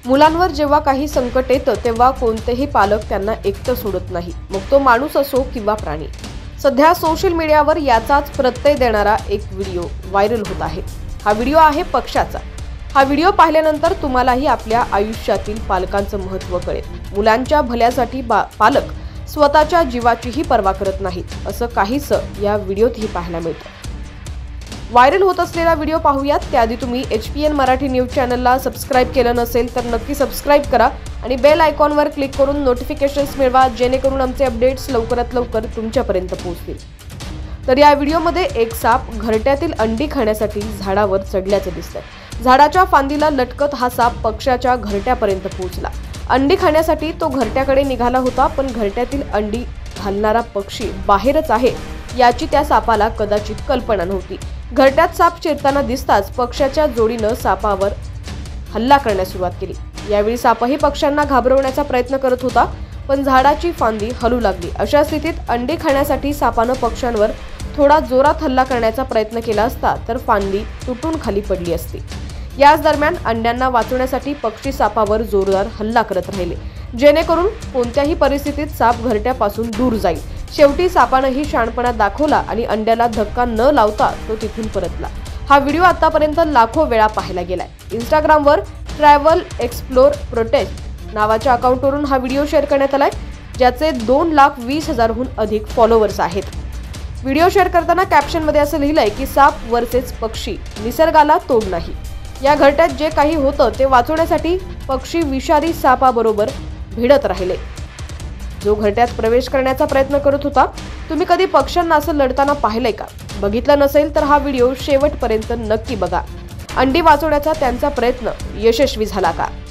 मुलांवर जेव्हा काही संकट येतं तेव्हा कोणतेही पालक त्यांना एकटं सोडत नाही, मग तो माणूस असो किंवा प्राणी। सध्या सोशल मीडियावर याचाच प्रत्यय देणारा एक व्हिडिओ व्हायरल होत आहे। हा व्हिडिओ आहे पक्षाचा। हा व्हिडिओ पाहिल्यानंतर तुम्हालाही आपल्या आयुष्यातील पालकांचं महत्त्व कळेल। मुलांच्या भल्यासाठी पालक स्वतःच्या जीवाचीही पर्वा करत नाहीत, असं काहीसं या व्हिडिओतही पाहायला मिळतं। व्हायरल होत असलेला व्हिडिओ पाहूयात। त्याआधी तुम्ही HPN मराठी न्यूज चॅनलला सबस्क्राइब केलं नसेल तर नक्की सबस्क्राइब करा आणि बेल आयकॉनवर क्लिक करून नोटिफिकेशन्स मिळवा, जेणेकरून आमचे अपडेट्स लवकरात लवकर तुमच्यापर्यंत पोहोचतील। तर या व्हिडिओमध्ये एक साप घरट्यातील अंडी खाण्यासाठी झाडावर चढल्याचं दिसतंय। झाडाच्या फांदीला लटकत हा साप पक्ष्याच्या घरट्यापर्यंत पोहोचला। अंडी खाण्यासाठी तो घरट्याकडे निघाला होता, पण घरट्यातील अंडी घालणारा पक्षी बाहेरच आहे याची त्या सापाला कदाचित कल्पना नव्हती। घरट्यात साप शिरताना दिसताच पक्ष्याच्या जोडीनं सापावर हल्ला करण्यास सुरुवात केली। यावेळी सापही पक्ष्यांना घाबरवण्याचा प्रयत्न करत होता, पण झाडाची फांदी हलू लागली। अशा स्थितीत अंडी खाण्यासाठी सापानं पक्ष्यांवर थोडा जोरात हल्ला करण्याचा प्रयत्न केला असता तर फांदी तुटून खाली पडली असती। याच दरम्यान अंड्यांना वाचवण्यासाठी पक्षी सापावर जोरदार हल्ला करत राहिले, जेणेकरून कोणत्याही परिस्थितीत साप घरट्यापासून दूर जाईल। शेवटी सापानंही शहाणपणा दाखवला आणि अंड्याला धक्का न लावता तो तिथून परतला। हा व्हिडिओ आतापर्यंत लाखो वेळा पाहायला गेलाय। इंस्टाग्रामवर ट्रॅव्हल एक्सप्लोर प्रोटेस्ट नावाच्या अकाउंटवरून हा व्हिडिओ शेअर करण्यात आलाय, ज्याचे 2,20,000हून अधिक फॉलोअर्स आहेत। व्हिडिओ शेअर करताना कॅप्शनमध्ये असं लिहिलंय की साप वर्सेस पक्षी, निसर्गाला तोड नाही। या घरट्यात जे काही होतं ते वाचवण्यासाठी पक्षी विषारी सापाबरोबर भिडत राहिले, जो घरट्यात प्रवेश करण्याचा प्रयत्न करत होता। तुम्ही कधी पक्ष्यांना असं लढताना पाहिलंय का? बघितलं नसेल तर हा व्हिडिओ शेवटपर्यंत नक्की बघा। अंडी वाचवण्याचा त्यांचा प्रयत्न यशस्वी झाला का?